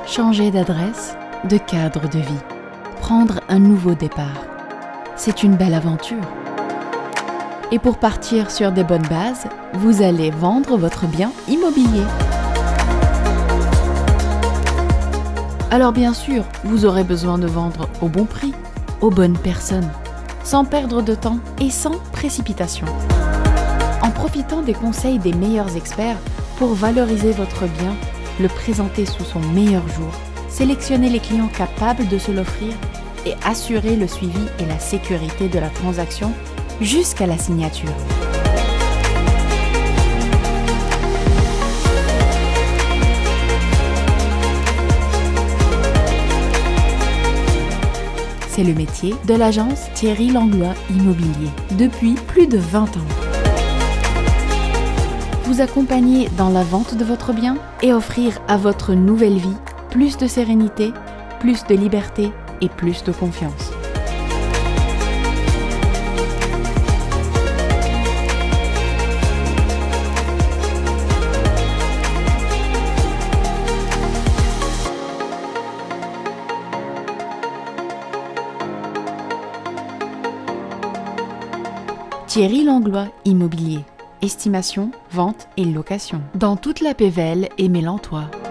Changer d'adresse, de cadre de vie, prendre un nouveau départ. C'est une belle aventure. Et pour partir sur des bonnes bases, vous allez vendre votre bien immobilier. Alors bien sûr, vous aurez besoin de vendre au bon prix, aux bonnes personnes, sans perdre de temps et sans précipitation. En profitant des conseils des meilleurs experts pour valoriser votre bien, le présenter sous son meilleur jour, sélectionner les clients capables de se l'offrir et assurer le suivi et la sécurité de la transaction jusqu'à la signature. C'est le métier de l'agence Thierry Langlois Immobilier depuis plus de 20 ans. Vous accompagner dans la vente de votre bien et offrir à votre nouvelle vie plus de sérénité, plus de liberté et plus de confiance. Thierry Langlois Immobilier. Estimation, vente et location. Dans toute la Pévèle et Mélantois.